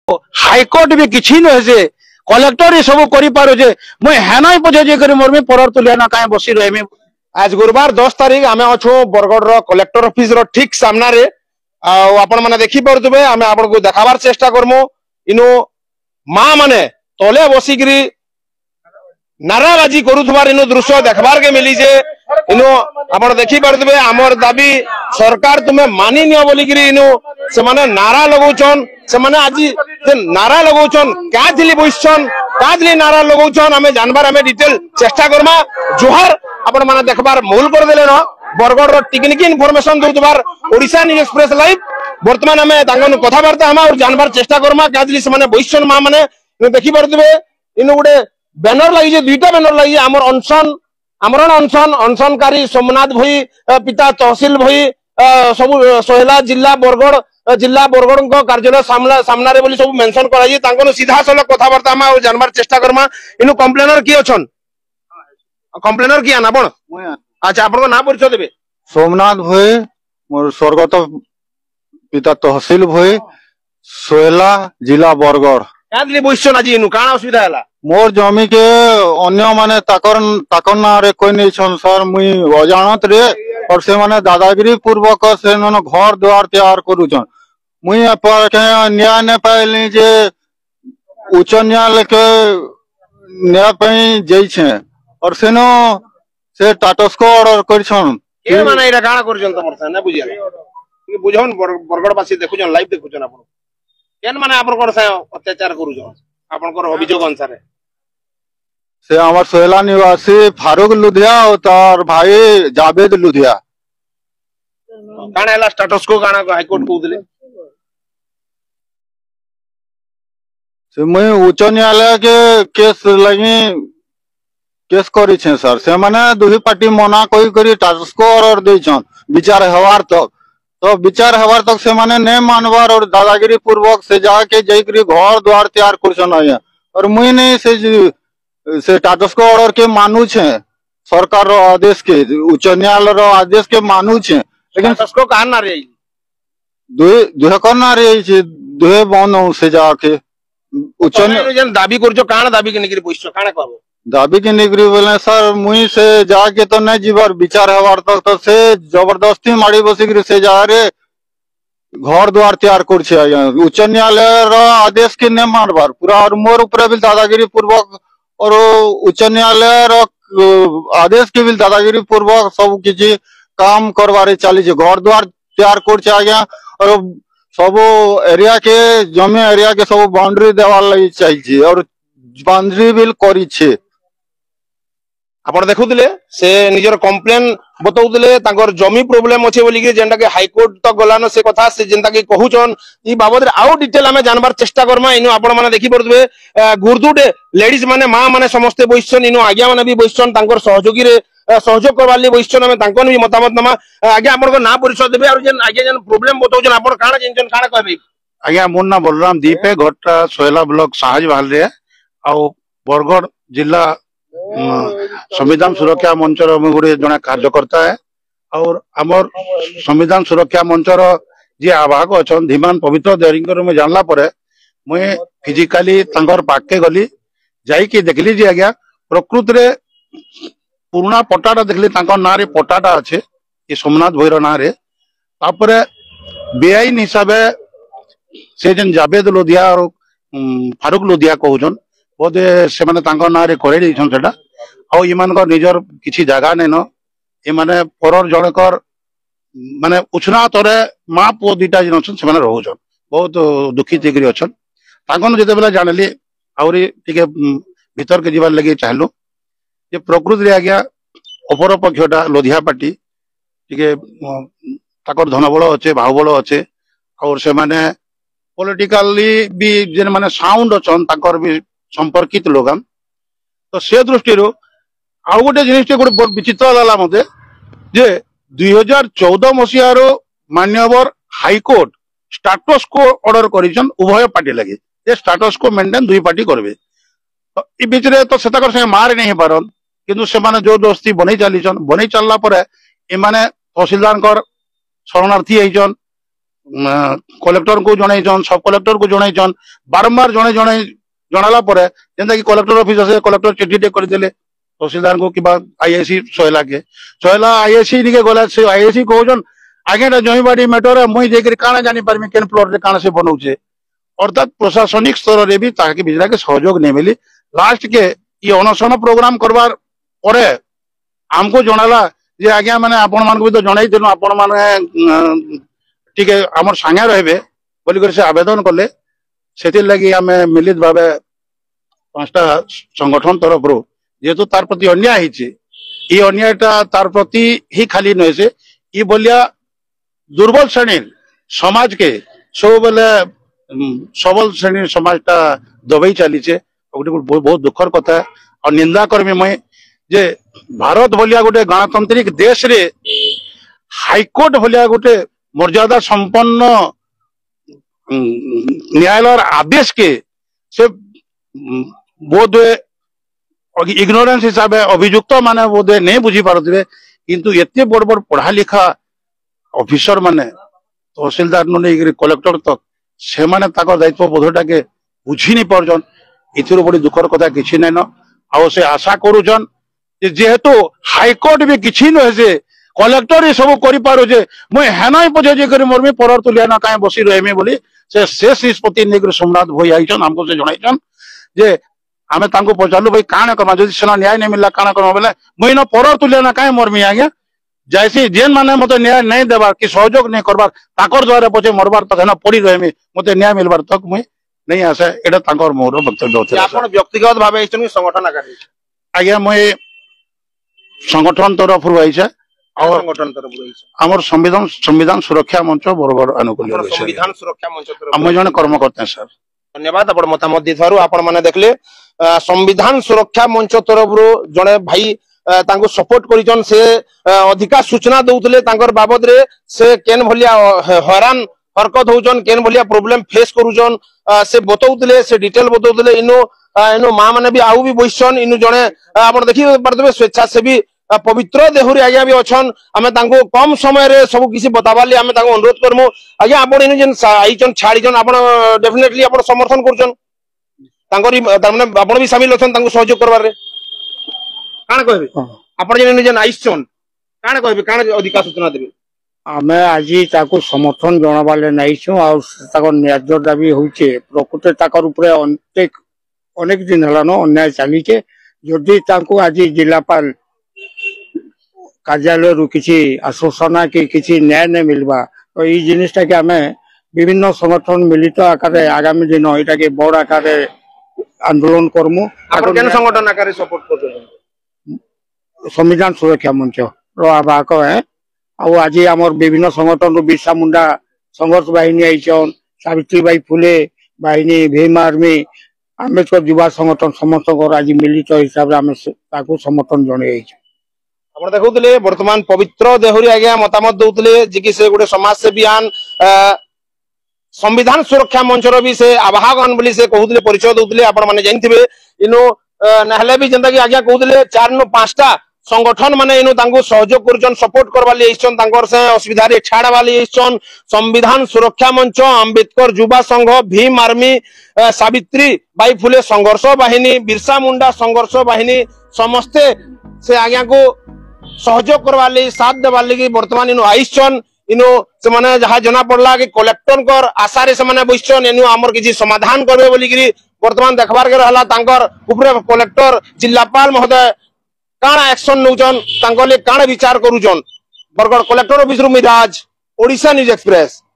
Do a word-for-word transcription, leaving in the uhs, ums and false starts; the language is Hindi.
हाईकोर्ट भी किसी नुहे से कलेक्टर ये सब कर मुझे हेना पछे जेकर मोर परर तुलिया ना कहीं बसी रही। आज गुरुवार दस तारीख आम अच्छु बरगढ़ कलेक्टर ऑफिस रो ठीक सामना रे आपण मैंने देखी पारे आम आपको देखाबार चेष्टा करमु। इनु माँ माने तले बसिकी नाराबाजी करुथबार इनु दृश्य देखबार के मिली जे इनु आपण देखी पारे आमर दाबी सरकार तुम्हें मानि नियो बोलिकी इनु से माने नारा लगौछन से माने आज नारा लगौछन क्या थिली बइछन क्या थिली नारा लगौछन आमे जानबार आमे डिटेल चेष्टा करमा। जोहार आपण माने देखबार मूल कर देले न बरगढ़ रो टेक्निक इनफॉरमेशन दुतबार ओडिशा न्यूज एक्सप्रेस लाइव वर्तमान आमे तांगन कथाबार्ता हम और जानबार चेष्टा करमा क्या थिली से माने बइछन मां माने देखि पारथबे इनु गुडे बैनर लागि जे दुईटा बैनर लागि हमर अनशन आमरण अनशन अनशनकारी सोमनाथ भई पिता तहसील भई सब सोहेला जिला बरगढ़ जिला बरगढ़ कार्यालय सामना सामना रे बोली सब मेंशन कराई तांको सीधा सलख कथाबार्ता हम और जानबार चेष्टा करमा। इनु कंप्लेनर की अछन कंप्लेनर की आना आपण अच्छा आपन को ना परिचय देबे। सोमनाथ भई मोर स्वर्गत पिता तहसील भई सोहेला जिला बरगढ़ कादली बइछन आज इनु काना असुविधा हला मोर जमी के अन्य माने ताकर ताकर ना रे कोई नहीं छन सर मुई अजानत रे और से माने दादागिरी पूर्वक से न घर द्वार तैयार करूछन मुई पर के न्याय ने पाइली जे उच्च न्यायालय के न्याय पई जई छे और से नो से टाटस को ऑर्डर करछन के माने एरा काना करछन तमर से ना बुझिया कि बुझौन बरगढ़ वासी देखुछन लाइव देखुछन आपन केन माने आपन कोन से अत्याचार करूछन आपन को अभियोग अनुसार से हमार सोहेला निवासी फारूक लुधिया और तार भाई जावेद लुधिया काना हला स्टेटस को काना हाईकोर्ट को दिले से मैं उच्च न्यायालय के केस लगी केस करी छे सर से माने दुही पार्टी मना कोई करी स्टेटस को ऑर्डर दे छन विचार हवार तक तो विचार हवार तक से माने ने मानवार और दादागिरी पूर्वक से जाके जईकरी घर द्वार तैयार करछन आया और मुई नहीं से से स्टेटस को ऑर्डर के मानू छे सरकार रो आदेश के उच्च न्यायालय रो आदेश के मानू छे लेकिन स्टेटस को कान ना रे दुहे दुहे करना रे छे दुहे बनो से जाके उच्च जन दाबी करछो कान दाबी के निकरी पुछछो काना कहबो दाबी के निकरी बोले सर मुई से जाके तो नहीं जीवार विचार हवार तक तो से जबरदस्ती मारी बसिक से जा रे घर द्वार तैयार कर छे उच्च न्यायालय रो आदेश के नहीं मानबार पूरा और मोर ऊपर भी दादागिरी पूर्वक और उच्च न्यायालय रो आदेश के भी दादागिरी पूर्वक सब किसी काम करवारे चली छे घर द्वार तैयार कर छे आज्ञा और सब एरिया के जमी एरिया के सब बाउंड्री देवार लगी चाहिए और बाउंड्री बिल करी छे आपण देखुले से निजर कंप्लेन बताउले तांकर जमी प्रॉब्लम अछि बोली कि जेंटा के हाईकोर्ट तक गलानो से कथा से जेंटा के कहूचन ई बाबत रे आउ डिटेल हमें जानबार चेष्टा करमा। इनु आपण माने देखि परथबे गुरदुटे लेडीज माने मां माने समस्त बइछन इनु आज्ञा माने भी बइछन तांकर सहयोगी रे सहयोग करवाली बइछन हमें तांकन भी मतामत नमा आज्ञा आपण को ना परिचय देबे और जेन आज्ञा जेन प्रॉब्लम बताउचन आपण काना जेन काना कहबे। आज्ञा मोर ना बलराम दीप है घरटा सोहेला ब्लॉक साहज बहाल रे आ बरगढ़ जिला संविधान सुरक्षा मंच गोटे जड़े कार्यकर्ता है और आमर संविधान सुरक्षा मंचर जी आवाहक अच्छा धीमान पवित्र देरी मुझे जानला मुझे फिजिकाली पाखे गली जाइए देखली जी आज्ञा प्रकृत रे पुराना पट्टाटा देखली ना रे पट्टाटा अच्छे ये सोमनाथ भईर ना रे बेआईन हिसाब से जन जावेद लोधिया और फारूक लोधिया कहून बोधे से ना रे कर निजर किसी जगह नहीं न ये माने परर जनकर माने उछना तरे माँ पुओ दीटा जिन अच्छन से रोचन बहुत दुखित होकर अच्छन ताकन जिते बेला जानली आहरी टिके भीतर के जीवार लगे चाहलु जे प्रकृति रे आज्ञा अपर पक्षटा लोधिया पार्टी टिके ताकर धनबल अच्छे बाहुबल अच्छे और से माने पॉलिटिकली भी जेन माने साउंड अच्छन ताकर भी संपर्कित लोगन तो से दृष्टि आउ गोटे जिनिस गोटे विचित्र लगा मते जे दुई हजार चौदह मसीहार मान्यवर हाईकोर्ट स्टेटस को ऑर्डर करिसन उभय पार्टी लगे जे स्टेटस को मेंटेन दुई पार्टी करबे तो ई बीच रे तो सेताकर से मार नहीं पारन किंतु से माने जो दोस्ती बनै चलीछन बनै चलला परे ए माने तहसीलदार कर शरणार्थी होइछन कलेक्टर को जनईन सब कलेक्टर को जनईन बारंबार जड़े जड़े जनाला जेनता कि कलेक्टर ऑफिस आसे कलेक्टर चिठी करदे तहसीलदार को कि आईएसी सोहला के सोहला आईएसी निके गला से आईएसी कहन आगे जमीबाड़ी मैटर मुई जाकर काना जानी पारमी केन फ्लोर रे काना से बनाऊे अर्थात प्रशासनिक स्तर रे भी ताकि बिजला के सहयोग नहीं मिली लास्ट के ये अनशन प्रोग्राम करवार परे आमको जनाला जे आज्ञा माने आपण मान भी तो जनाई दिनु आपण माने ठीक है आमर सांगे रहे बोली कर से आवेदन कले से लगी आम मिलित भाव पांचटा संगठन तरफ रू जेहेतु तार प्रति अन्याय ये अन्यायटा तार प्रति ही खाली नुहे से ये बोलिया दुर्बल श्रेणी समाज के सब बेले सबल श्रेणी समाजटा दबाई चली बहुत दुखर कथा और निंदा करमी मैं जे भारत भलिया गोटे गणतांत्रिक देश रे हाईकोर्ट भलिया गोटे मर्यादा संपन्न न्यायालय आदेश के से बोध इग्नोरेंस हिसाब से अभियुक्त माने बोध नहीं बुझी पारे किंतु एते बड़ बड़ पढ़ा लिखा ऑफिसर माने तहसीलदार नहीं कलेक्टर तक से माने ताको दायित्व बोधटा के बुझी नहीं पारछन इथिरो बड़ी दुखर कथा किछि नै न आ से आशा करूछन जेहेतु हाईकोर्ट भी किछि न से कलेक्टर ये सब करि पारो जे मुई हेना पछे जे करी मोर में परर तुलिया ना काहे बसी रहमे बोली से शेष निष्पत्ति नेकर सोमनाथ भई आइछन हमको से जणाइछन जे आमे तांको पचारलु भाई काने करमा जदि सेना न्याय नहीं मिलला काना करमा बोले मुई न परर तुलिया ना काहे मोर में आगे जैसे जेन माने मते न्याय नहीं देबार कि सहयोग नहीं करबार ताकर द्वारा पछे मरबार तक ना पड़ी रहमे मते न्याय मिलबार तक मुई नहीं आसे एटा तांकर मोर वक्तव्य होते आपण व्यक्तिगत भाबे आइछन संगठन आकार आज्ञा मुई संगठन तरफ रु आइछे और संगठन तरफ रु आइछे हमर संविधान संविधान सुरक्षा मंच बरगढ़ अनुकूल संविधान सुरक्षा मंच तरफ हम जने कर्मकर्ता सर धन्यवाद आपण मतामत दिथारु आपण माने देखले संविधान सुरक्षा मंच तरफ रु जने भाई तांको सपोर्ट करिजन से अधिका सूचना दउतले तांकर बाबद रे से केन भलिया हैरान हरकत होजन केन भलिया प्रॉब्लम फेस करूजन से बतौतले से डिटेल बतौतले इनो इनो मां माने भी आउ भी बइसन इनो जने आपण देखि परदबे स्वेच्छासेवी पवित्र देहुरी आज्ञा भी अछन हमें तांको कम समय रे सब किसी बताबाली हमें तांको अनुरोध करमु आज्ञा आपण इनो जन आइजन छाड़ीजन आपण डेफिनेटली आपण समर्थन करजन तांकरी तारमाने आपण भी शामिल अछन तांको सहयोग करबार रे काना कहबे आपण जन जन आइछन काना कहबे काना अधिका सूचना देबे आमे आज ताको समर्थन जनाबाले नाइछु आ ताको न्याय दाबी होचे प्रकृति ताकर ऊपर अनेक अनेक दिन हलानो अन्याय चलीचे जदि ताको आज जिलापाल कार्यालय रु किछि आश्वासना कि किछि न्याय नहीं मिलबा तो ई जिनिसटा के आमे विभिन्न संगठन मिलित आकारे आगामी दिन एटा के बड़ आकारे आंदोलन करमु आपण केन संगठन आकारे सपोर्ट करछन संविधान सुरक्षा मंच रो आवाहक है आउ आज आमर विभिन्न संगठन बिरसा मुंडा संघर्ष बाहिनी आईचन सावित्री बाई फुले बाहिनी भीम आर्मी आम्बेडकर युवा संगठन समस्त आज मिलित हिसाब से समर्थन जन आपण देखुतले वर्तमान पवित्र देहुरी आज्ञा मतामत दउतले जे कि से गुटे समाज सेवी आन संविधान सुरक्षा मंच रो भी से आवाहक बोली से कहउतले परिचय दउतले आपण माने जानथिबे इनो नहले भी जनता कि आज्ञा कहउतले चार नो पांचटा संगठन माने इनो तांको सहयोग करजन सपोर्ट करवाली आइछन तांकर से असुविधा रे छाड़वाली आइछन संविधान सुरक्षा मंच अंबेडकर युवा संघ भीम आर्मी सावित्री बाई फुले संघर्ष बाहिनी बिरसा मुंडा संघर्ष बाहिनी समस्ते से आज्ञा को सहयोग करवाली साथ देवाली कि वर्तमान इनो आइछन इनो से माने जहा जना पड़ला कि कलेक्टर कर आशा रे से माने बइछन इनो हमर किछि समाधान करबे बोली कि वर्तमान देखबार के रहला तांकर ऊपर कलेक्टर जिल्लापाल महोदय काना एक्शन नौजन तांगले काना विचार करूजन बरगढ़ कलेक्टर ऑफिस रु मिराज ओडिशा न्यूज एक्सप्रेस।